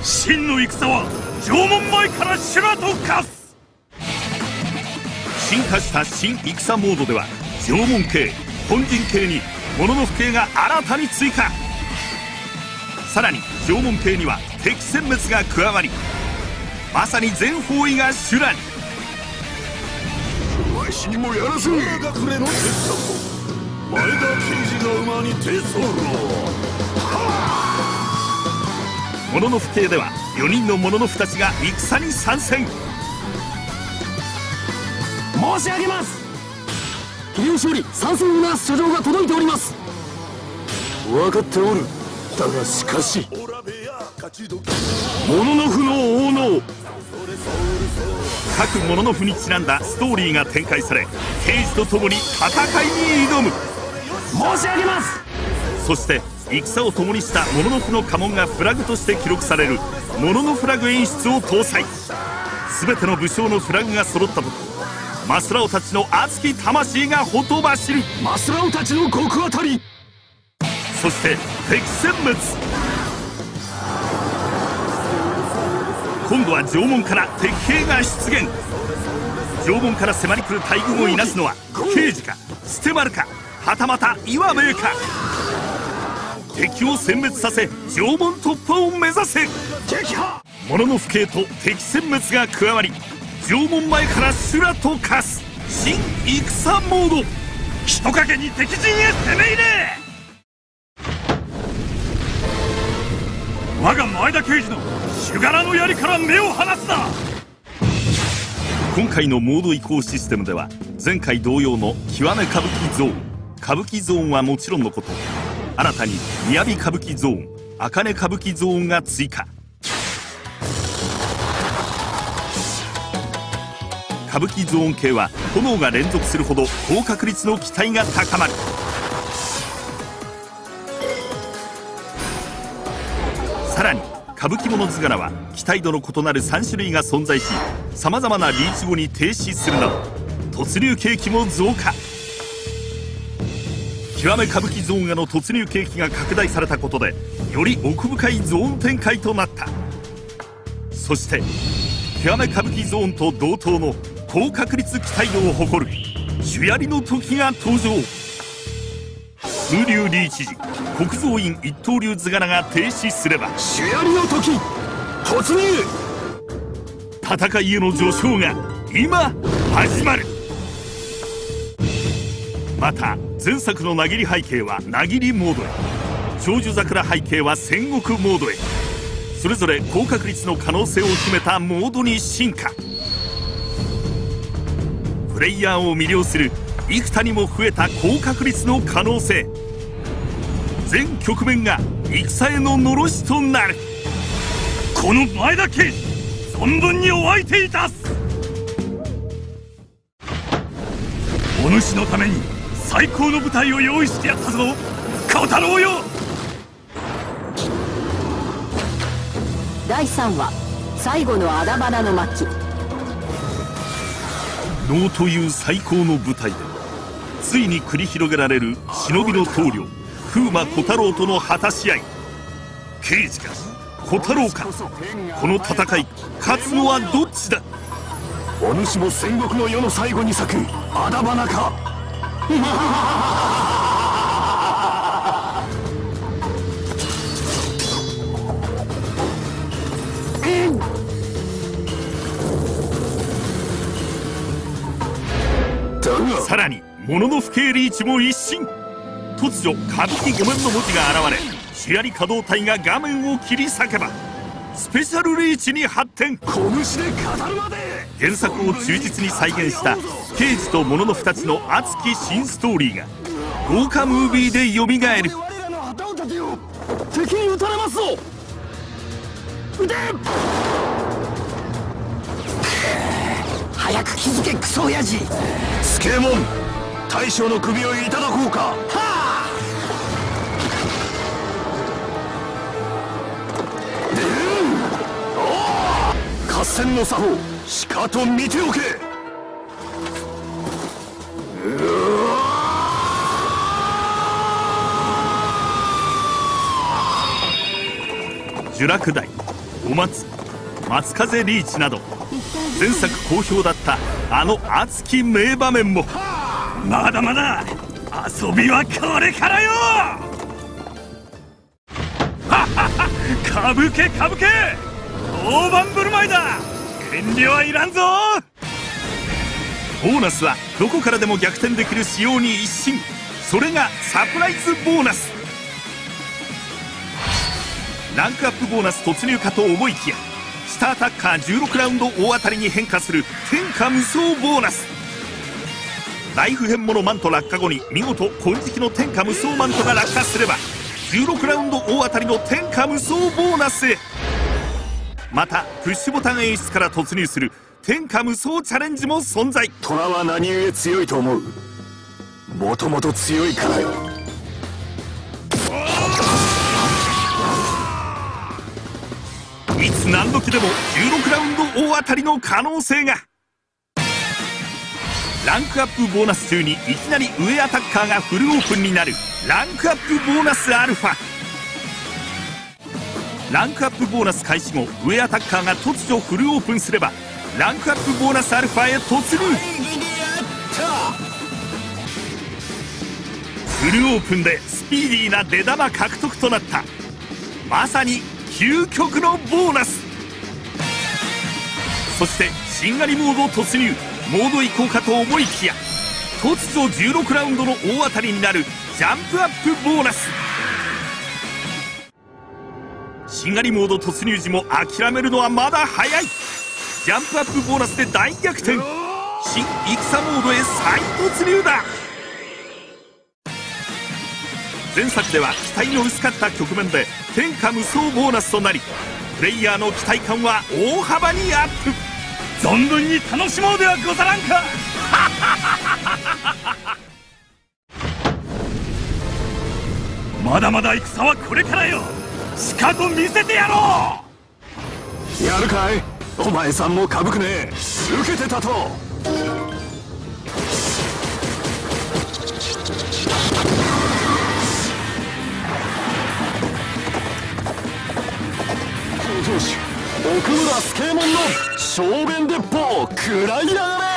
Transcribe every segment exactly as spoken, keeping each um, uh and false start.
真の戦は城門前から修羅と化す。進化した新戦モードでは城門系、本陣系にモノノフ系が新たに追加。さらに城門系には敵殲滅が加わり、まさに全方位が修羅に。 わしにもやらせろ。隠れの鉄策、前田刑事の馬に手相ろ。 モノノフ系ではよにんのモノノフたちが戦に参戦。 申し上げます。秀吉より参戦を促す書状が届いております。分かっておる。だがしかしモノノフの王の各モノノフにちなんだストーリーが展開され、刑事と共に戦いに挑む。 申し上げます。 そして戦を共にしたモノノフの家紋がフラグとして記録されるモノノフラグ演出を搭載。全ての武将のフラグが揃った時、マスラオたちの熱き魂がほとばしる。 マスラオたちの極当たり。 そして敵殲滅。今度は城門から敵兵が出現。城門から迫り来る大軍をいなすのは刑事かステマルか、はたまた岩兵衛か。敵を殲滅させ城門突破を目指せ。モノノフ系と敵殲滅が加わり、城門前から修羅と化す新戦モード。人影に敵陣へ攻め入れ。我が前田刑事の手柄の槍から目を離すな。今回のモード移行システムでは前回同様の極め歌舞伎ゾーン、歌舞伎ゾーンはもちろんのこと、新たに雅歌舞伎ゾーン、茜歌舞伎ゾーンが追加。歌舞伎ゾーン系は炎が連続するほど高確率の期待が高まる。さらに歌舞伎物図柄は期待度の異なるさん種類が存在し、さまざまなリーチ後に停止するなど突入景気も増加。極め歌舞伎ゾーンへの突入景気が拡大されたことで、より奥深いゾーン展開となった。そして極め歌舞伎ゾーンと同等の高確率期待度を誇る主槍の時が登場。風流リーチ時、国蔵院一刀流図柄が停止すれば主槍の時突入。 戦いへの序章が今始まる。また前作のなぎり背景はなぎりモードへ、長寿桜背景は戦国モードへ、それぞれ高確率の可能性を秘めたモードに進化。プレイヤーを魅了する幾多にも増えた高確率の可能性。全局面が戦へののろしとなる。この前田刑事、存分にお相手いたす。お主のために最高の舞台を用意してやったぞ、小太郎よ。 だいさんわ、最後のあだ花の巻。 能という最高の舞台でついに繰り広げられる忍びの棟梁風魔小太郎との果たし合い。刑事か小太郎か、この戦い勝つのはどっちだ。 お主も戦国の世の最後に咲くあだ花か。 さらにモノノフ系リーチも一新。突如歌舞伎御面の文字が現れ、主槍可動隊が画面を切り裂けばスペシャルリーチに発展。 拳で語るまで。 原作を忠実に再現した刑事とモノノフたちの熱き新ストーリーが豪華ムービーでよみがえる。 我らの旗を立てよ。敵に撃たれますぞ。撃て。早く気づけクソ親父。助右衛門、大将の首をいただこうか。はあ。うん、合戦の作法しかと見ておけ。 呪落台お松、松風リーチなど前作好評だったあの熱き名場面も。まだまだ遊びはこれからよ。ははは、かぶけかぶけ、大盤振る舞いだ。遠慮はいらんぞ。ボーナスはどこからでも逆転できる仕様に一新。それがサプライズボーナス。ランクアップボーナス突入かと思いきや、スタータッカーじゅうろくラウンド大当たりに変化する天下無双ボーナス。ライフ編ものマント落下後に見事金色の天下無双マントが落下すればじゅうろくラウンド大当たりの天下無双ボーナスへ。またプッシュボタン演出から突入する天下無双チャレンジも存在。 虎は何故強いと思う？もともと強いからよ。 いつ何時でもじゅうろくラウンド大当たりの可能性が。ランクアップボーナス中にいきなり上アタッカーがフルオープンになるランクアップボーナスアルファ。ランクアップボーナス開始後、上アタッカーが突如フルオープンすればランクアップボーナスアルファへ突入。フルオープンでスピーディーな出玉獲得となった。まさに究極のボーナス。そしてしんがりモード突入。モード移行かと思いきや突如じゅうろくラウンドの大当たりになるジャンプアップボーナス。しんがりモード突入時も諦めるのはまだ早い。ジャンプアップボーナスで大逆転。新戦モードへ再突入だ。前作では期待の薄かった局面で天下無双ボーナスとなり、プレイヤーの期待感は大幅にアップ。存分に楽しもうではござらんか。まだまだ戦はこれからよ。しかと見せてやろう。やるかい？お前さんもかぶくね。受けてたと。よし、奥村助右衛門の小弁鉄砲食らいやがれ。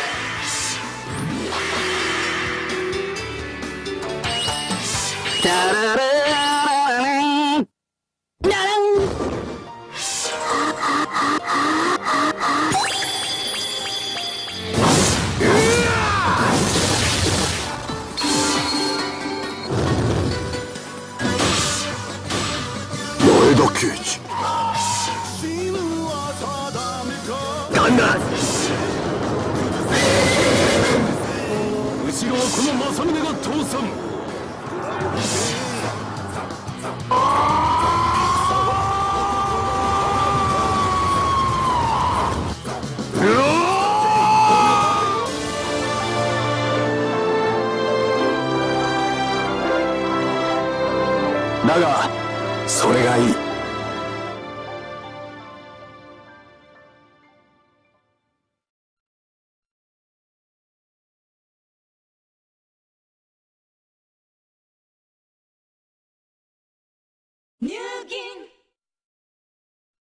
タラララランララン。前田刑事、なんだ。後ろはこの政宗が倒産。だがそれがいい。 入銀